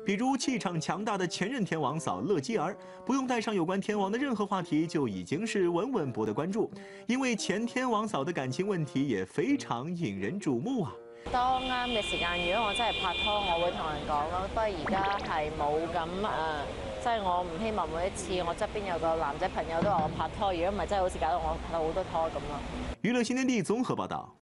比如气场强大的前任天王嫂乐基儿，不用带上有关天王的任何话题，就已经是稳稳博得关注。因为前天王嫂的感情问題也非常引人矚目啊。 當啱嘅時間，如果我真係拍拖，我會同人講咯。不過而家係冇咁即係我唔希望每一次我側邊有個男仔朋友都話我拍拖，如果唔係真係好似搞到我拍好多拖咁咯。 娛樂新天地綜合報道。